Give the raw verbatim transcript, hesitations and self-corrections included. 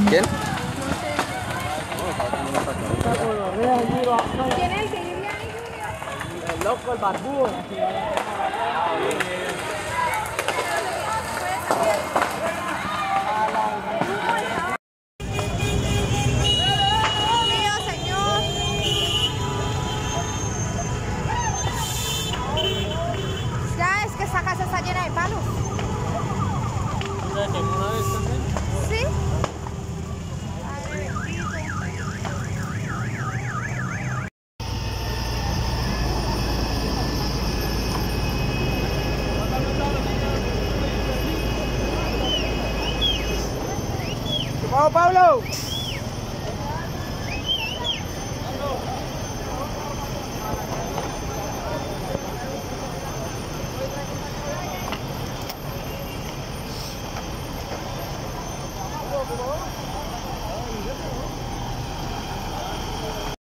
¿Quién? ¿Quién es el que vivía ahí? El loco, el barbudo. Mío, señor. Ya es que esta casa está llena de palos. ¿Sabes que una vez también? ¿Sí? ¡Vamos, Pablo! Por favor.